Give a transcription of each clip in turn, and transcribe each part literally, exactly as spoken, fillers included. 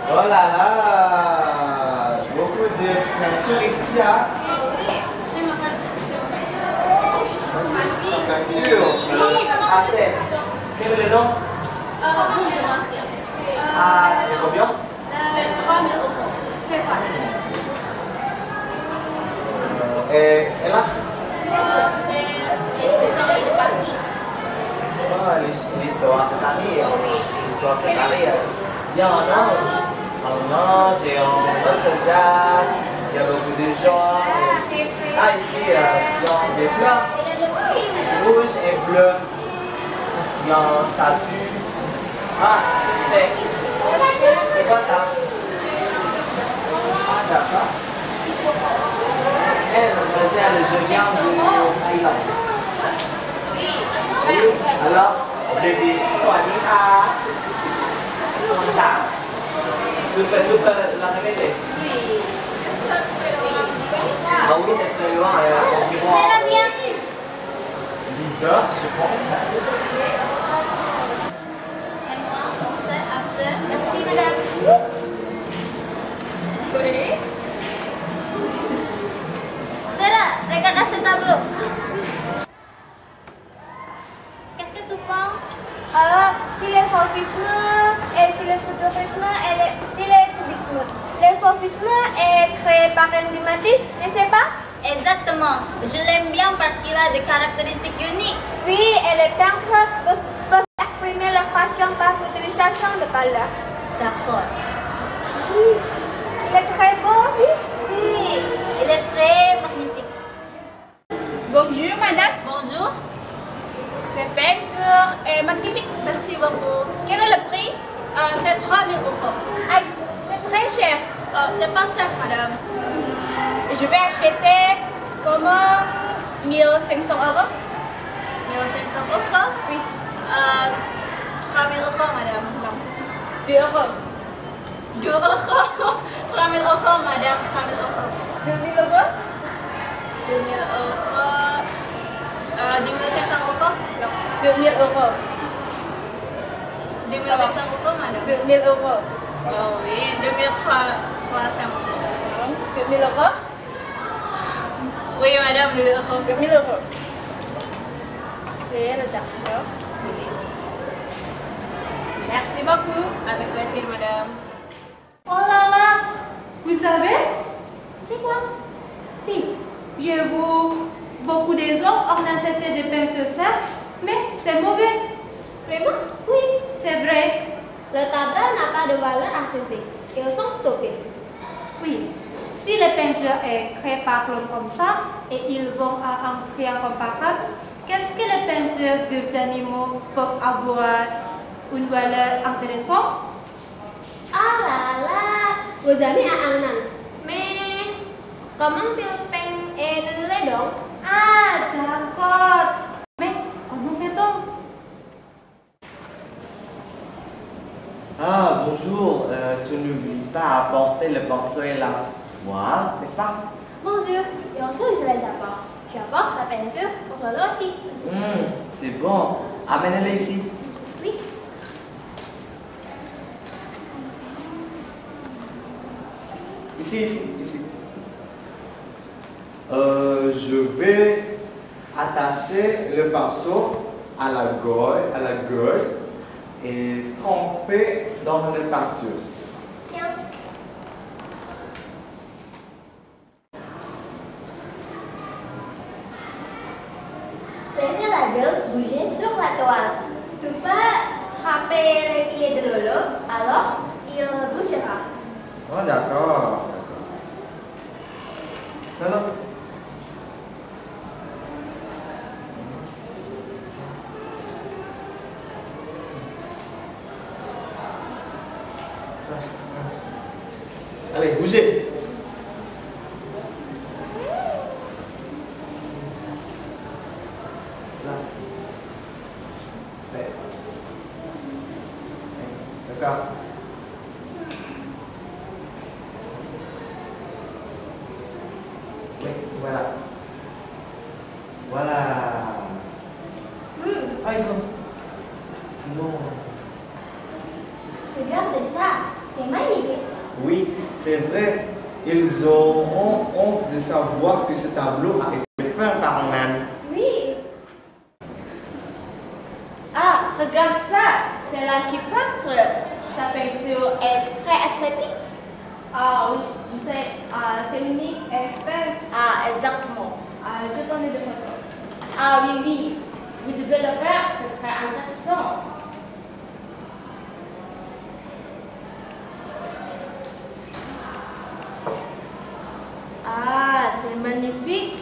Oh là là, beaucoup de peinture ici, hein? Oui, c'est ma Peinture. Ah, c'est. Quel est le nom? Bourse de Maria. Ah, c'est combien? C'est trois mille euros. C'est pas. Et, et là? C'est l'histoire de Paris. Ah, l'histoire de Paris. Oui. L'histoire de Paris. Il y a un ange. Un ange et un Notre-Dame. Il y a beaucoup de gens. Ah, ici, il y a des fleurs. Rouge et bleu. Il y a un statue. Ah, c'est. C'est quoi ça? Ah, d'accord. Eh, mademoiselle, je viens de Thaïlande. Oui. Oui, alors, je dis Swanika. Comme ça. Tu peux, tu peux la répéter? Oui. Est-ce que tu veux le voir? Ah oui, c'est très loin. C'est la mienne. Lisa, je pense. Merci, madame. Oui. Sarah, regarde ce tableau. Qu'est-ce que tu penses? Ah, si le sophisme et si le futurisme et le, si le cubisme. Le sophisme est créé par Henri Matisse, n'est-ce pas? Exactement. Je l'aime bien parce qu'il a des caractéristiques uniques. Oui, et les peintres peuvent, peuvent exprimer leur passion par l'utilisation de couleurs. D'accord. Oui, il est très beau, oui. Oui, il est très magnifique. Bonjour madame, Bonjour. cette peinture est magnifique. Merci beaucoup. Quel est le prix? Euh, c'est trois mille euros. Ah, c'est très cher. Euh, c'est pas cher, madame. Je vais acheter comment mille cinq cents euros? mille cinq cents euros? Oui, Euh, trois mille euros, madame. non, deux euros. deux euros. trois mille euros, madame. trois mille euros. deux mille euros? deux mille euros. Euh, deux mille cinq cents euros? Non, deux mille euros. deux mille cinq cents euros, madame. deux mille euros. Oh oui, deux mille trois cents euros. Non, deux mille euros? Oui, madame, deux mille euros. deux mille euros. C'est le tartare. Merci beaucoup. Avec plaisir, madame. Oh là là, vous savez, c'est quoi? Oui, j'ai vu beaucoup des hommes en accepté de peindre ça, mais c'est mauvais. Vraiment? Oui, c'est vrai. Le tableau n'a pas de valeur acceptée. Ils sont stoppés. Oui, si le peinture est créé par l'homme comme ça et ils vont à un prix incomparable, qu'est-ce que les peintures d'animaux peuvent avoir une valeur intéressante? Ah là là, vos amis à un an. Mais comment tu peins et les donc? Ah, d'accord. Mais comment fait-on? Ah, bonjour. Euh, tu n'oublies pas à apporter le pinceau et la toile, n'est-ce pas? Bonjour, bien sûr je les apporte. J'apporte la peinture pour Lolo aussi. Hum, c'est bon. Amenez-les ici. Oui. Ici, ici, ici. Euh, je vais attacher le pinceau à la gueule, à la gueule et tremper dans la peinture. Tiens. Laissez la gueule bouger sur la toile. Tu peux frapper les pieds de Lolo, alors il bougera. Oh, d'accord. Non, non. Allez, bougez. Là. Ouais. D'accord. Oui, voilà. Voilà. Hmm, Ah, il comme. Non. regardez ça. C'est magnifique. Oui, c'est vrai. Ils auront honte de savoir que ce tableau a été peint par un âne. Oui. Ah, regarde ça. C'est l'âne qui peintre. Sa peinture est très esthétique. Ah oui, je sais, ah, c'est unique et belle. Ah, exactement. Ah, je t'en ai des photos. Ah oui, oui. Vous devez le faire. C'est très intéressant. Ah, c'est magnifique.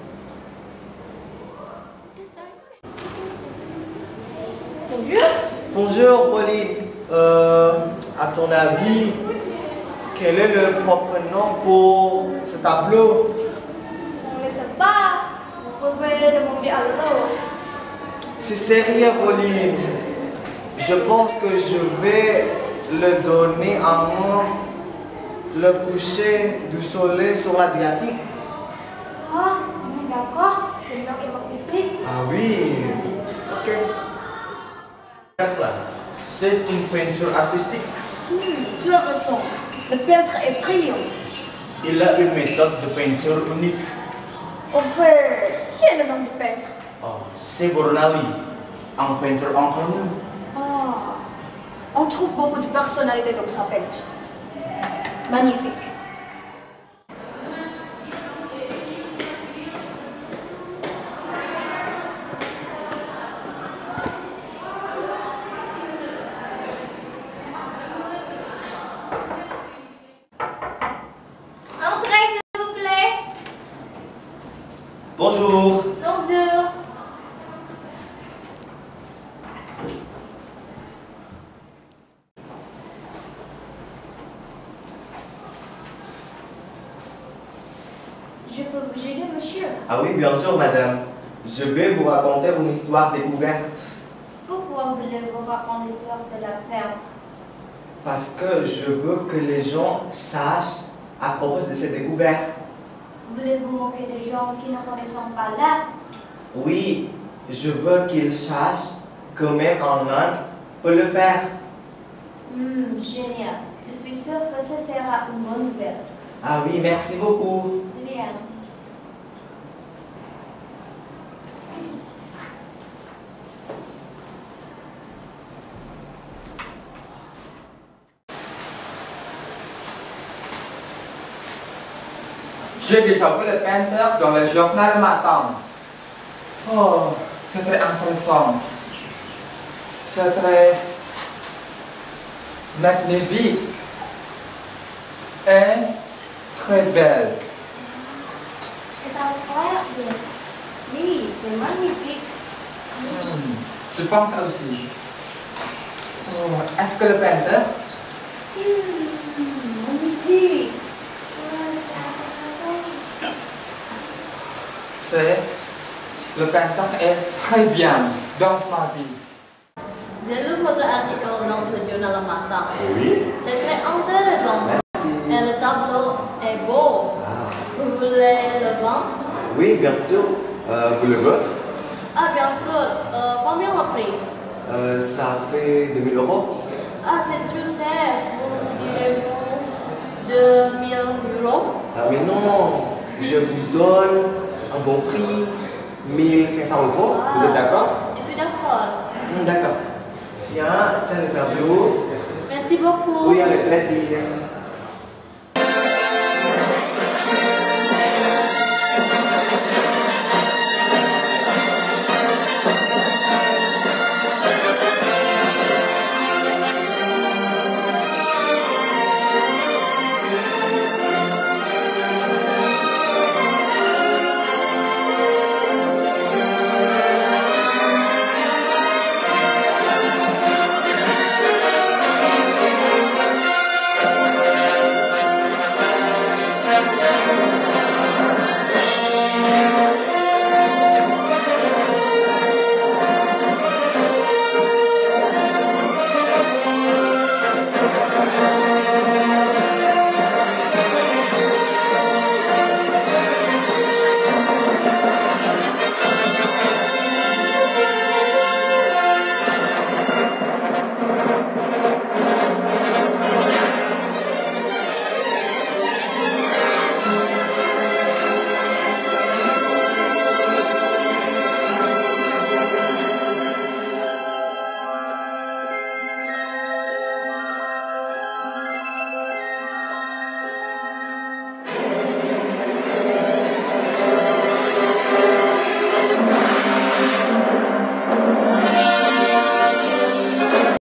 Bonjour. Bonjour, Pauline. Euh, à ton avis, quel est le propre nom pour ce tableau? On ne sait pas. Vous pouvez demander à l'autre. C'est sérieux, Pauline. Je pense que je vais le donner à moi, le coucher du soleil sur l'Adriatique. Ah, oui, d'accord. Le nom est magnifique. Ah oui. Ok. C'est une peinture artistique. Hmm, tu as raison. Le peintre est brillant. Il a une méthode de peinture unique. Au fait, qui est le nom du peintre? Oh, c'est Bornali, un peintre inconnu. Ah, on trouve beaucoup de personnalités dans sa peinture. Magnifique. Entrez, s'il vous plaît. Bonjour. Bonjour. Je peux vous aider, monsieur? Ah oui, bien sûr, madame. Je vais vous raconter une histoire découverte. Pourquoi voulez-vous raconter l'histoire de la peintre? Parce que je veux que les gens sachent à propos de cette découverte. Voulez-vous moquer des gens qui ne connaissent pas l'art? Oui, je veux qu'ils sachent que même un âne peut le faire. Hmm, génial. Je suis sûre que ce sera une bonne nouvelle. Ah oui, merci beaucoup. De rien. J'ai déjà vu le peintre dans le journal le matin. Oh, c'est très intéressant. C'est très magnifique et très belle. C'est incroyable. Oui, c'est magnifique. Hmm, je pense aussi. Oh, est-ce que le peintre Hmm, magnifique. c'est le peintre est très bien dans ma vie. J'ai lu votre article dans ce journal le matin. Oui. C'est très intéressant. Et le tableau est beau. Ah. Vous voulez le vendre? Oui, bien sûr. Euh, vous le voulez? Ah, bien sûr. Euh, combien le prix? Euh, ça fait deux mille euros. Ah, c'est trop cher. Vous direz-vous deux mille euros? Ah, mais non, je vous donne un bon prix, mille cinq cents euros. Vous êtes d'accord? Je suis d'accord. Hmm, d'accord. Tiens, tiens le tableau. Merci beaucoup. Oui, avec plaisir.